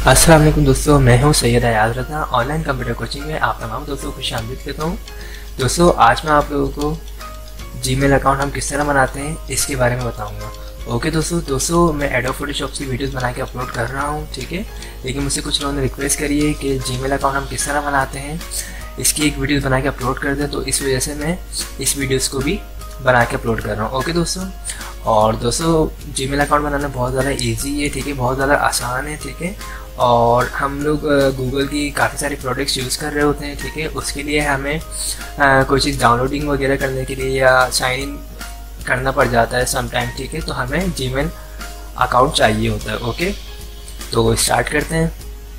अस्सलाम वालेकुम दोस्तों, मैं हूं Syed Ayaz Raza. Online computer coaching में आप तमाम दोस्तों को खुशामदीद कहता हूं। दोस्तों, आज मैं आप लोगों को जीमेल अकाउंट हम किस तरह बनाते हैं इसके बारे में बताऊंगा। ओके दोस्तों, मैं एडोब फोटोशॉप की वीडियोस बना के अपलोड कर रहा हूं, ठीक है। लेकिन मुझसे कुछ लोगों ने रिक्वेस्ट करी है कि जीमेल अकाउंट हम किस तरह बनाते हैं, इसकी एक वीडियो बना के अपलोड कर दें, तो इस वजह से मैं इस वीडियोज़ को भी बना के अपलोड कर रहा हूँ। ओके दोस्तों, और दोस्तों जीमेल अकाउंट बनाना बहुत ज़्यादा इजी है, ठीक है, बहुत ज़्यादा आसान है, ठीक है। और हम लोग गूगल की काफ़ी सारे प्रोडक्ट्स यूज़ कर रहे होते हैं, ठीक है। उसके लिए हमें कोई चीज़ डाउनलोडिंग वगैरह करने के लिए या साइन इन करना पड़ जाता है समटाइम, ठीक है। तो हमें जीमेल अकाउंट चाहिए होता है। ओके, तो स्टार्ट करते हैं।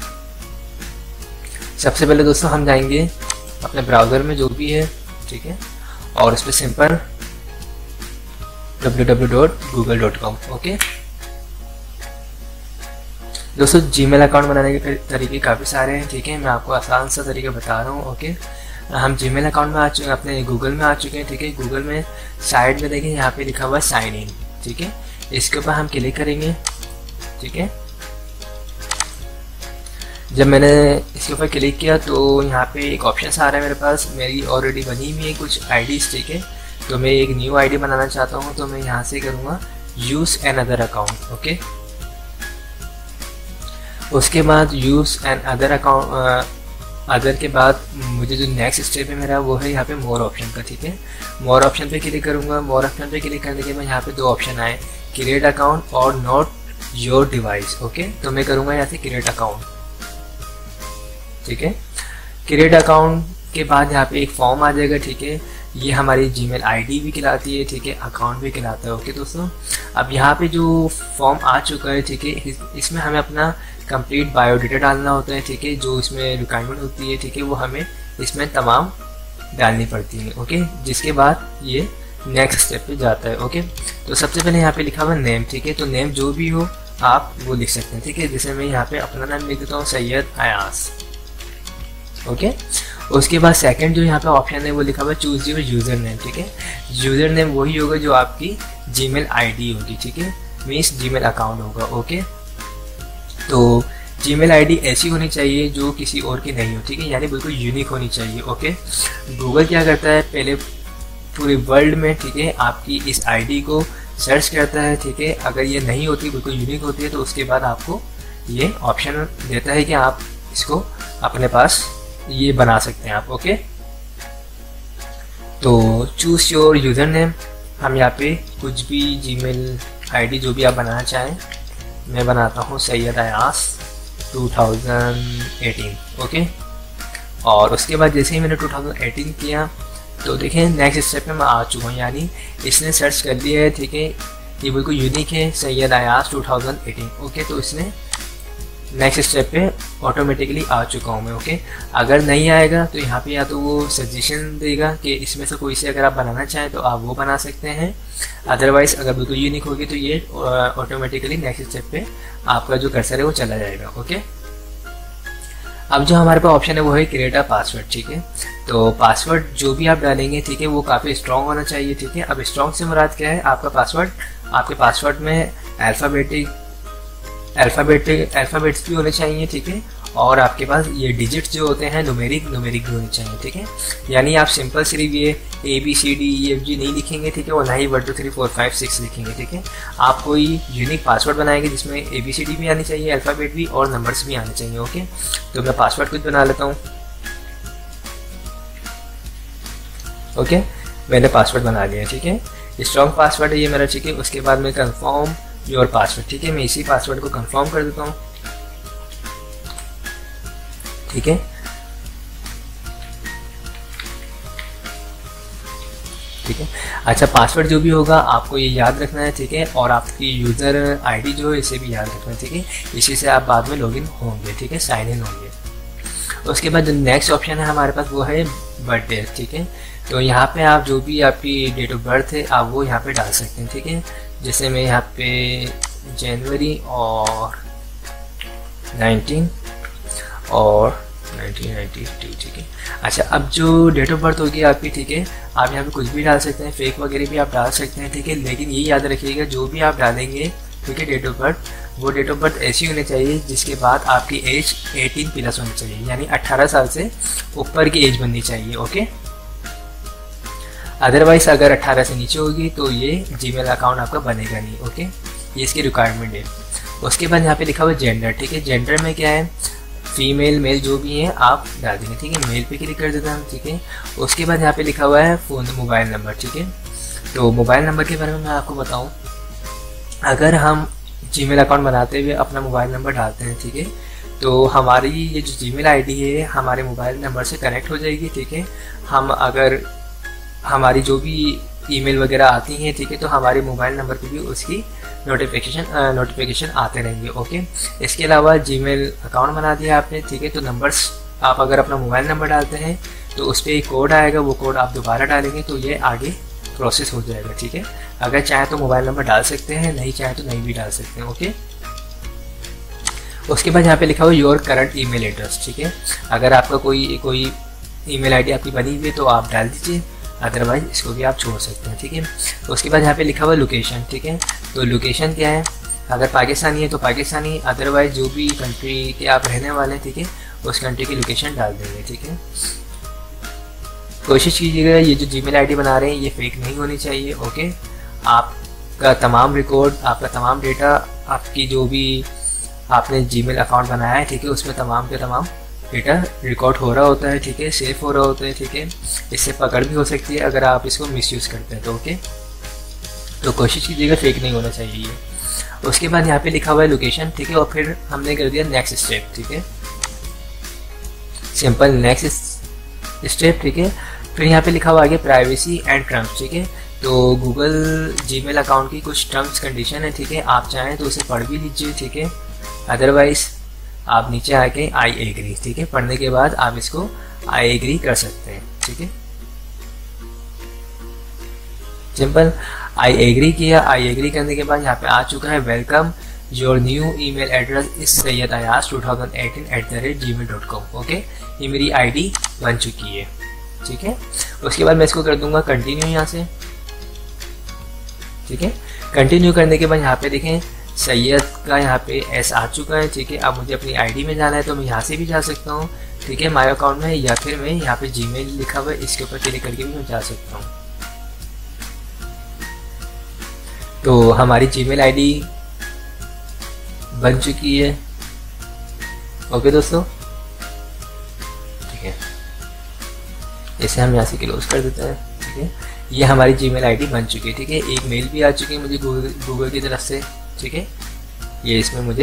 सबसे पहले दोस्तों हम जाएंगे अपने ब्राउज़र में जो भी है, ठीक है, और उस पर सिंपल www.google.com। ओके दोस्तों, जीमेल अकाउंट बनाने के तरीके काफ़ी सारे हैं, ठीक है। मैं आपको आसान सा तरीका बता रहा हूँ। ओके, हम जीमेल अकाउंट में आ चुके हैं, अपने गूगल में आ चुके हैं, ठीक है। गूगल में साइड में देखें, यहाँ पे लिखा हुआ है साइन इन, ठीक है। इसके ऊपर हम क्लिक करेंगे, ठीक है। जब मैंने इसके ऊपर क्लिक किया तो यहाँ पे एक ऑप्शन आ रहा है मेरे पास, मेरी ऑलरेडी बनी हुई है कुछ आईडीज़, ठीक है। तो मैं एक न्यू आईडी बनाना चाहता हूँ, तो मैं यहाँ से करूँगा use an other account. Okay, उसके बाद use an other account, other के बाद मुझे जो नेक्स्ट स्टेप है मेरा वो है यहाँ पे मोर ऑप्शन का, ठीक है। मोर ऑप्शन पे क्लिक करूँगा। मोर ऑप्शन पे क्लिक करने के बाद यहाँ पे दो ऑप्शन आए, क्रिएट अकाउंट और नॉट योर डिवाइस। ओके, तो मैं करूँगा यहाँ से क्रिएट अकाउंट, ठीक है। क्रिएट अकाउंट के बाद यहाँ पे एक फॉर्म आ जाएगा, ठीक है। ये हमारी जीमेल आईडी भी कहलाती है, ठीक है, अकाउंट भी कहलाता है। ओके दोस्तों, अब यहाँ पे जो फॉर्म आ चुका है, ठीक है, इसमें हमें अपना कंप्लीट बायोडाटा डालना होता है, ठीक है। जो इसमें रिक्वायरमेंट होती है, ठीक है, वो हमें इसमें तमाम डालनी पड़ती है। ओके, जिसके बाद ये नेक्स्ट स्टेप पे जाता है। ओके, तो सबसे पहले यहाँ पे लिखा हुआ नेम, ठीक है। तो नेम जो भी हो आप वो लिख सकते हैं, ठीक है। जैसे मैं यहाँ पे अपना नाम लिख देता हूँ, सैयद अयाज। ओके, उसके बाद सेकंड जो यहाँ पे ऑप्शन है वो लिखा हुआ है चूज योर यूज़र नेम, ठीक है। यूज़र नेम वही होगा जो आपकी जीमेल आईडी होगी, ठीक है, मीन्स जीमेल अकाउंट होगा। ओके, तो जीमेल आईडी ऐसी होनी चाहिए जो किसी और की नहीं हो, ठीक है, यानी बिल्कुल यूनिक होनी चाहिए। ओके, गूगल क्या करता है, पहले पूरे वर्ल्ड में, ठीक है, आपकी इस आईडी को सर्च करता है, ठीक है। अगर ये नहीं होती, बिल्कुल यूनिक होती है, तो उसके बाद आपको ये ऑप्शन देता है कि आप इसको अपने पास ये बना सकते हैं आप। ओके, तो चूज योर यूज़र नेम, हम यहाँ पे कुछ भी जीमेल आईडी जो भी आप बनाना चाहें, मैं बनाता हूँ सैयद अयाज 2018। ओके, और उसके बाद जैसे ही मैंने 2018 किया तो देखें नेक्स्ट स्टेप पे मैं आ चुका हूँ, यानी इसने सर्च कर लिया है, ठीक है। ये बिल्कुल यूनिक है, सैयद अयाज 2018। ओके, तो इसने नेक्स्ट स्टेप पे ऑटोमेटिकली आ चुका हूँ मैं। ओके, अगर नहीं आएगा तो यहाँ पे या तो वो सजेशन देगा कि इसमें से कोई से अगर आप बनाना चाहें तो आप वो बना सकते हैं, अदरवाइज अगर बिल्कुल यूनिक होगी तो ये ऑटोमेटिकली नेक्स्ट स्टेप पे आपका जो कर्सर है वो चला जाएगा। ओके, अब जो हमारे पास ऑप्शन है वो है क्रिएट अ पासवर्ड, ठीक है। तो पासवर्ड जो भी आप डालेंगे, ठीक है, वो काफ़ी स्ट्रॉन्ग होना चाहिए, ठीक है। अब स्ट्रॉन्ग से मुराद क्या है, आपका पासवर्ड, आपके पासवर्ड में अल्फ़ाबेट्स भी होने चाहिए, ठीक है। और आपके पास ये डिजिट्स जो होते हैं न्यूमेरिक भी होने चाहिए, ठीक है। यानी आप सिंपल सिर्फ ये ABCDEFG नहीं लिखेंगे, ठीक है, और ना ही 1 2 3 4 5 6 लिखेंगे, ठीक है। आप कोई यूनिक पासवर्ड बनाएंगे जिसमें ABCD भी आनी चाहिए, अल्फ़ाबेट भी, और नंबर्स भी आने चाहिए। ओके, तो मैं पासवर्ड कुछ बना लेता हूँ। ओके, मैंने पासवर्ड बना लिया, ठीक है। स्ट्रॉन्ग पासवर्ड है ये मेरा, ठीक है। उसके बाद मैं कंफर्म योर पासवर्ड, ठीक है, मैं इसी पासवर्ड को कंफर्म कर देता हूँ, ठीक है। ठीक है, अच्छा, पासवर्ड जो भी होगा आपको ये याद रखना है, ठीक है। और आपकी यूज़र आईडी जो है इसे भी याद रखना है, ठीक है। इसी से आप बाद में लॉगिन होंगे, ठीक है, साइन इन होंगे। उसके बाद जो नेक्स्ट ऑप्शन है हमारे पास वो है बर्थडे, ठीक है। तो यहाँ पे आप जो भी आपकी डेट ऑफ बर्थ है आप वो यहाँ पे डाल सकते हैं, ठीक है। जैसे मैं यहाँ पे जनवरी और 19 और 1992, ठीक है। अच्छा, अब जो डेट ऑफ बर्थ होगी आपकी, ठीक है, आप यहाँ पे कुछ भी डाल सकते हैं, फेक वगैरह भी आप डाल सकते हैं, ठीक है। लेकिन ये याद रखिएगा जो भी आप डालेंगे ठीक है, डेट ऑफ बर्थ, वो डेट ऑफ बर्थ ऐसी होनी चाहिए जिसके बाद आपकी एज 18+ होनी चाहिए, यानी 18 साल से ऊपर की एज बननी चाहिए। ओके, अदरवाइज अगर 18 से नीचे होगी तो ये जीमेल अकाउंट आपका बनेगा नहीं। ओके, ये इसकी रिक्वायरमेंट है। उसके बाद यहाँ पे लिखा हुआ जेंडर, ठीक है, जेंडर में क्या है, फीमेल मेल जो भी है आप डाल देंगे। ठीक है, मेल पे क्लिक कर देते हैं। ठीक है, उसके बाद यहाँ पे लिखा हुआ है फ़ोन मोबाइल नंबर। ठीक है, तो मोबाइल नंबर के बारे में मैं आपको बताऊँ, अगर हम जीमेल अकाउंट बनाते हुए अपना मोबाइल नंबर डालते हैं, ठीक है, तो हमारी ये जो जीमेल आईडी है हमारे मोबाइल नंबर से कनेक्ट हो जाएगी। ठीक है, हम अगर हमारी जो भी ईमेल वगैरह आती हैं, ठीक है, तो हमारे मोबाइल नंबर पे भी उसकी नोटिफिकेशन आते रहेंगे। ओके, इसके अलावा जीमेल अकाउंट बना दिया आपने, ठीक है, तो नंबर्स आप अगर अपना मोबाइल नंबर डालते हैं तो उस पर एक कोड आएगा, वो कोड आप दोबारा डालेंगे तो ये आगे प्रोसेस हो जाएगा। ठीक है, अगर चाहे तो मोबाइल नंबर डाल सकते हैं, नहीं चाहे तो नहीं भी डाल सकते हैं। ओके, उसके बाद यहाँ पे लिखा हुआ योर करंट ईमेल एड्रेस। ठीक है, अगर आपका कोई ईमेल आईडी आपकी बनी हुई है तो आप डाल दीजिए, अदरवाइज इसको भी आप छोड़ सकते हैं। ठीक है, उसके बाद यहाँ पे लिखा हुआ लोकेशन। ठीक है, तो लोकेशन क्या है, अगर पाकिस्तानी है तो पाकिस्तानी, अदरवाइज जो भी कंट्री के आप रहने वाले हैं, ठीक है, उस कंट्री की लोकेशन डाल देंगे। ठीक है, कोशिश कीजिएगा ये जो जीमेल आईडी बना रहे हैं ये फेक नहीं होनी चाहिए। ओके, आपका तमाम रिकॉर्ड, आपका तमाम डेटा, आपकी जो भी आपने जीमेल अकाउंट बनाया है, ठीक है, उसमें तमाम के तमाम डेटा रिकॉर्ड हो रहा होता है। ठीक है, सेफ हो रहा होता है। ठीक है, इससे पकड़ भी हो सकती है अगर आप इसको मिसयूज़ करते हैं तो। ओके, तो कोशिश कीजिएगा फेक नहीं होना चाहिए। उसके बाद यहाँ पे लिखा हुआ है लोकेशन। ठीक है, और फिर हमने कर दिया नेक्स्ट स्टेप। ठीक है, सिंपल नेक्स्ट स्टेप। ठीक है, फिर यहाँ पे लिखा हुआ आगे प्राइवेसी एंड टर्म्स। ठीक है, तो गूगल जीमेल अकाउंट की कुछ टर्म्स कंडीशन है। ठीक है, आप चाहें तो उसे पढ़ भी लीजिए। ठीक है, अदरवाइज आप नीचे आके आई एग्री, ठीक है, पढ़ने के बाद आप इसको आई एग्री कर सकते हैं। ठीक है, सिंपल आई एग्री किया। आई एग्री करने के बाद यहाँ पे आ चुका है welcome your new email address इस सैयद अयाज 2018@gmail.com। ओके, ये मेरी आईडी बन चुकी है। ठीक है, उसके बाद मैं इसको कर दूंगा कंटिन्यू यहाँ से। ठीक है, कंटिन्यू करने के बाद यहाँ पे देखें सैयद का यहाँ पे एस आ चुका है। ठीक है, अब मुझे अपनी आईडी में जाना है तो मैं यहाँ से भी जा सकता हूँ। ठीक है, माय अकाउंट में, या फिर मैं यहाँ पे जीमेल लिखा हुआ है इसके ऊपर क्लिक करके भी मैं जा सकता हूँ। तो हमारी जीमेल आईडी बन चुकी है। ओके दोस्तों, ठीक है, इसे हम यहाँ से क्लोज कर देते हैं। ठीक है, ये हमारी जीमेल आईडी बन चुकी है। ठीक है, एक मेल भी आ चुकी है मुझे गूगल की तरफ से। ठीक है, ये इसमें मुझे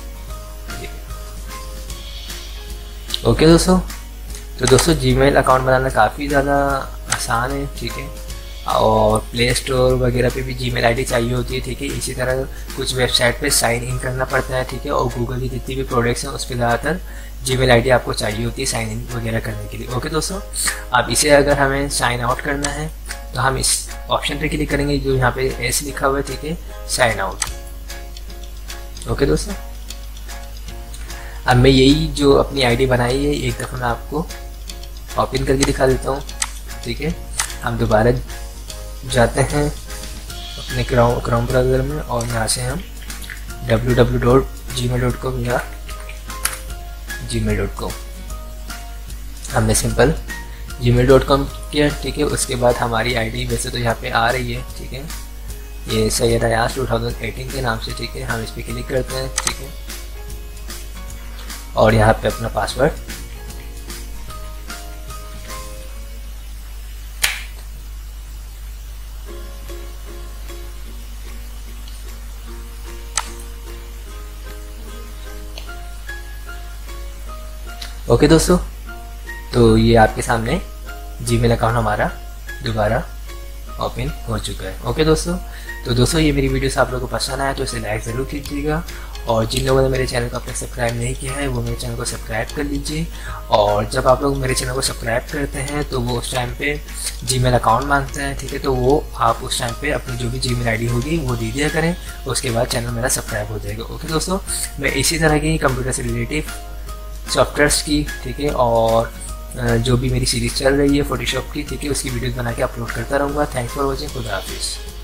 ओके दोस्तों, तो दोस्तों जीमेल अकाउंट बनाना काफ़ी ज़्यादा आसान है। ठीक है, और प्ले स्टोर वगैरह पे भी जीमेल आईडी चाहिए होती है। ठीक है, इसी तरह कुछ वेबसाइट पे साइन इन करना पड़ता है। ठीक है, और गूगल की जितनी भी प्रोडक्ट्स हैं उस पर ज़्यादातर जीमेल आईडी आपको चाहिए होती है साइन इन वगैरह करने के लिए। ओके दोस्तों, अब इसे अगर हमें साइन आउट करना है तो हम इस ऑप्शन पे क्लिक करेंगे जो यहाँ पे एस लिखा हुआ है। ठीक है, साइन आउट। ओके दोस्तों, अब मैं यही जो अपनी आईडी बनाई है एक दफ़ा मैं आपको ओपन करके दिखा देता हूँ। ठीक है, हम दोबारा जाते हैं अपने क्रोम ब्राउज़र में और यहाँ से हम www.gmail.com या gmail.com हमने सिंपल gmail.com किया। ठीक है, उसके बाद हमारी आईडी वैसे तो यहाँ पे आ रही है। ठीक है, ये सैयद अयाज 2018 के नाम से। ठीक है, हम इस पर क्लिक करते हैं। ठीक है, और यहाँ पे अपना पासवर्ड ओके दोस्तों, तो ये आपके सामने जीमेल अकाउंट हमारा दोबारा ओपन हो चुका है। ओके दोस्तों, तो दोस्तों ये मेरी वीडियोस आप लोगों को पसंद आया तो इसे लाइक ज़रूर कीजिएगा, और जिन लोगों ने मेरे चैनल को अब तक सब्सक्राइब नहीं किया है वो मेरे चैनल को सब्सक्राइब कर लीजिए। और जब आप लोग मेरे चैनल को सब्सक्राइब करते हैं तो वो उस टाइम पे जीमेल अकाउंट मांगते हैं। ठीक है, तो वो आप उस टाइम पे अपनी जो भी जीमेल आईडी होगी वो दे दिया करें, उसके बाद चैनल मेरा सब्सक्राइब हो जाएगा। ओके दोस्तों, मैं इसी तरह की कंप्यूटर से रिलेटिव सॉफ्टवेयर्स की, ठीक है, और जो भी मेरी सीरीज़ चल रही है फोटोशॉप की, ठीक है, उसकी वीडियोस बना के अपलोड करता रहूँगा। Thanks for watching. खुदा हाफिज़।